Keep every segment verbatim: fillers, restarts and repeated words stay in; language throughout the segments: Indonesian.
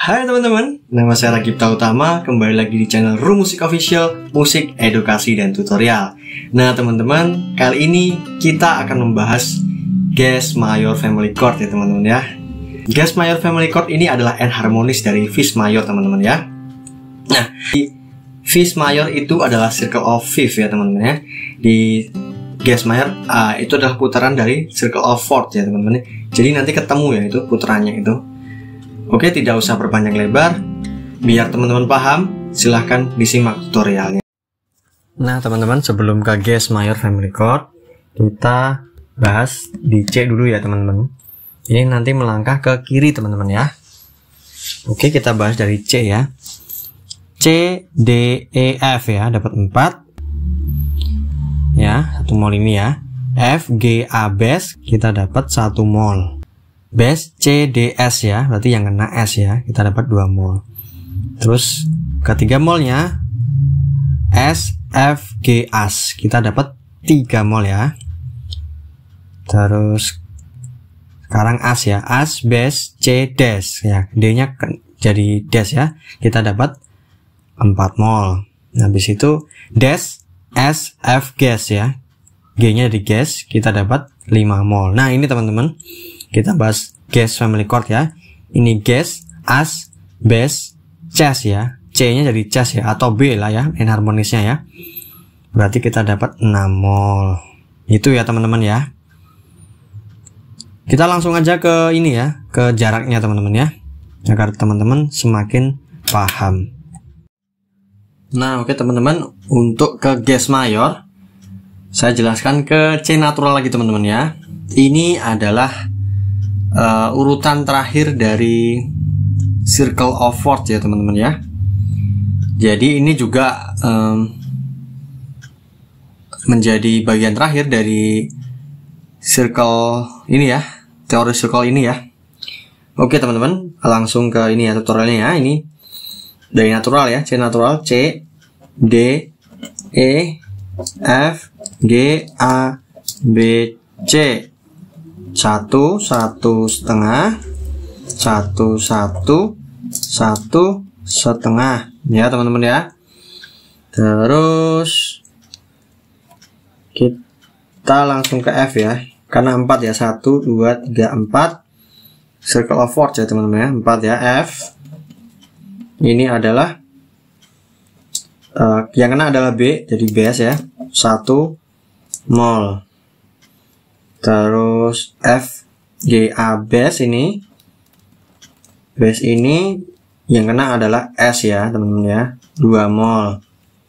Hai teman-teman, nama saya Ragipta Utama, kembali lagi di channel Room Music Official, musik, edukasi, dan tutorial. Nah teman-teman, kali ini kita akan membahas Ges Mayor Family Chord ya teman-teman ya. Ges Mayor Family Chord ini adalah enharmonis dari Fis Mayor teman-teman ya. Nah, di Fis Mayor itu adalah circle of fifth ya teman-teman ya. Di Ges Mayor uh, itu adalah putaran dari circle of fourth ya teman-teman. Jadi nanti ketemu ya itu putarannya itu. Oke, tidak usah berpanjang lebar. Biar teman-teman paham, silahkan disimak tutorialnya. Nah teman-teman, sebelum ke Ges Mayor Family Chord, kita bahas di C dulu ya teman-teman. Ini nanti melangkah ke kiri teman-teman ya. Oke, kita bahas dari C ya. C, D, E, F ya, dapat empat. Ya, satu mol ini ya. F, G, A, bass, kita dapat satu mol. Bass C, D, S ya, berarti yang kena S ya, kita dapat dua mol. Terus ketiga molnya S, F, G, As, kita dapat tiga mol ya. Terus sekarang As ya, As, Bass, C, Des ya, D nya jadi Des ya, kita dapat empat mol. Nah, habis itu Des, S, F, Ges ya, G nya jadi Ges, kita dapat lima mol. Nah ini teman-teman, kita bahas Ges Family Chord ya. Ini Ges, As, Bass, Ces ya. C nya jadi Ces ya, atau B lah ya, enharmonisnya ya. Berarti kita dapat enam mol. Itu ya teman-teman ya. Kita langsung aja ke ini ya, ke jaraknya teman-teman ya, agar teman-teman semakin paham. Nah oke teman-teman, untuk ke Ges Mayor saya jelaskan ke C natural lagi teman-teman ya. Ini adalah Uh, urutan terakhir dari circle of fourth ya teman-teman ya. Jadi ini juga um, menjadi bagian terakhir dari circle ini ya, teori circle ini ya. Oke teman-teman, langsung ke ini ya tutorialnya ya. Ini dari natural ya, C natural, C, D, E, F, G, A, B, C. Satu, satu setengah, satu, satu, satu setengah ya teman-teman ya. Terus kita langsung ke F ya, karena empat ya, satu, dua, tiga, empat, circle of fourth ya teman-teman ya, empat ya. F ini adalah uh, yang kena adalah B, jadi bass ya, satu mol. Terus F, G, A, bass ini, bass ini yang kena adalah S ya teman-teman ya, dua mol.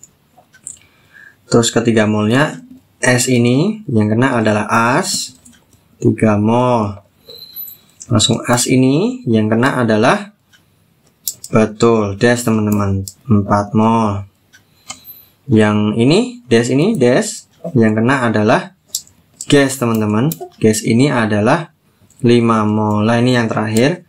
Terus ketiga molnya S ini yang kena adalah As, tiga mol. Langsung As ini yang kena adalah betul Des teman-teman, empat mol. Yang ini Des ini Des yang kena adalah Ges teman-teman, Ges ini adalah lima mol. Nah ini yang terakhir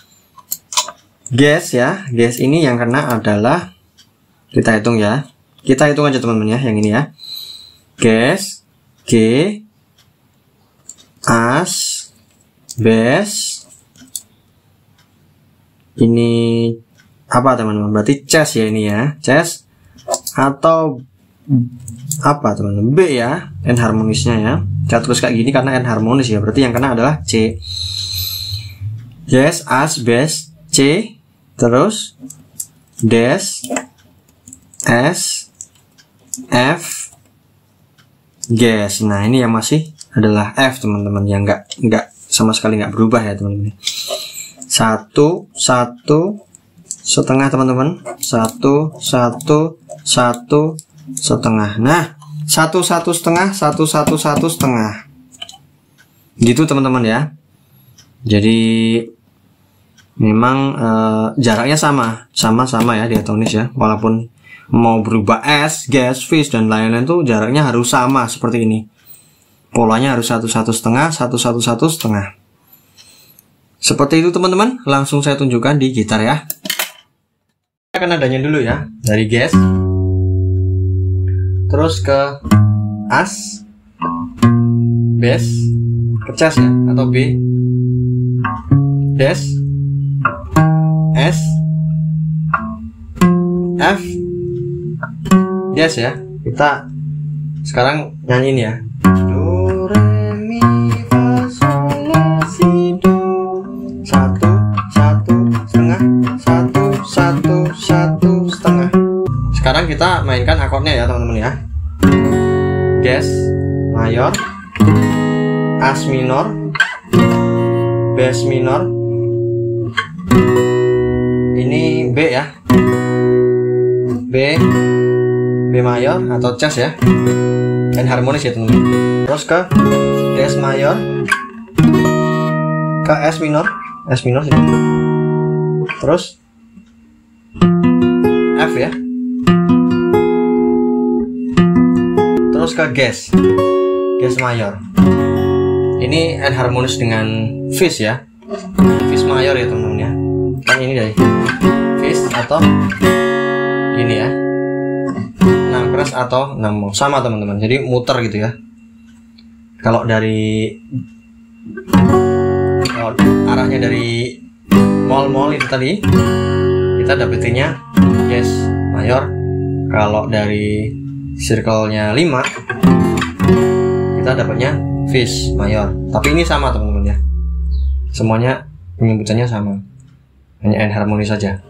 Ges ya, Ges ini yang kena adalah, kita hitung ya, kita hitung aja teman-teman ya, yang ini ya, Ges, G, As, Bass, ini apa teman-teman, berarti Ces ya ini ya, Ces, atau apa teman-teman, B ya, enharmonisnya ya. Kita terus kayak gini karena enharmonis ya, berarti yang kena adalah C. Yes, As, Bass, C, terus Des, S, F, Ges. Nah ini yang masih adalah F teman-teman, yang nggak nggak sama sekali nggak berubah ya teman-teman. Satu, satu setengah teman-teman, satu, satu, satu setengah. Nah satu satu setengah, satu satu satu setengah, gitu teman-teman ya. Jadi memang e, jaraknya sama, sama-sama ya diatonis ya. Walaupun mau berubah S, Ges, Fis dan lain-lain tuh jaraknya harus sama seperti ini. Polanya harus satu satu setengah, satu satu satu setengah. Seperti itu teman-teman. Langsung saya tunjukkan di gitar ya. Akan adanya dulu ya, dari Ges. Terus ke As, Bass, ke Ces ya, atau B, Des, S, F, yes ya. Kita sekarang nyanyiin ya. Do, re, mi, fa, sol, la, si, do. Satu, satu, setengah, satu, satu, satu, setengah. Sekarang kita mainkan akordnya ya teman-teman ya. Ges mayor, As minor, Bes minor. Ini B ya, B, B mayor atau Cas ya, dan harmonis ya teman-teman. Terus ke Des mayor, ke S minor, S minor sini. Terus F ya. Terus ke Ges, Ges mayor. Ini enharmonis dengan Fis ya, Fis mayor ya teman-teman ya. Kan ini dari Fis atau ini ya, enam keras atau enam mol, sama teman-teman. Jadi muter gitu ya. Kalau dari kalau arahnya dari mol-mol itu tadi, kita dapetinnya Ges mayor. Kalau dari circle-nya lima, kita dapatnya Fis mayor. Tapi ini sama teman-teman ya, semuanya penyebutannya sama, hanya enharmonis saja.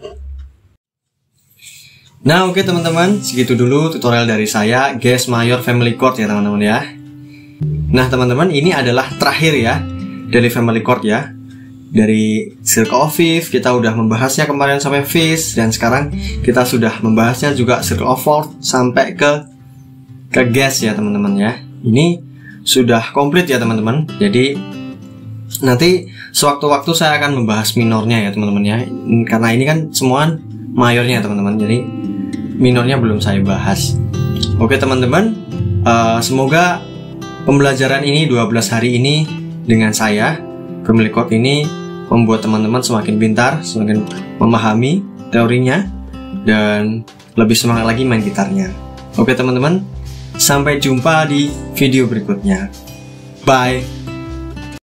Nah oke okay, teman-teman, segitu dulu tutorial dari saya Ges mayor family chord ya teman-teman ya. Nah teman-teman, ini adalah terakhir ya dari family chord ya. Dari circle of fifth kita udah membahasnya kemarin sampai Fis, dan sekarang kita sudah membahasnya juga circle of fourth sampai ke ke Ges ya teman-teman ya. Ini sudah komplit ya teman-teman. Jadi nanti sewaktu-waktu saya akan membahas minornya ya teman-teman ya, karena ini kan semua mayornya teman-teman, jadi minornya belum saya bahas. Oke teman-teman, uh, semoga pembelajaran ini dua belas hari ini dengan saya family chord ini membuat teman-teman semakin pintar, semakin memahami teorinya, dan lebih semangat lagi main gitarnya. Oke teman-teman, sampai jumpa di video berikutnya. Bye.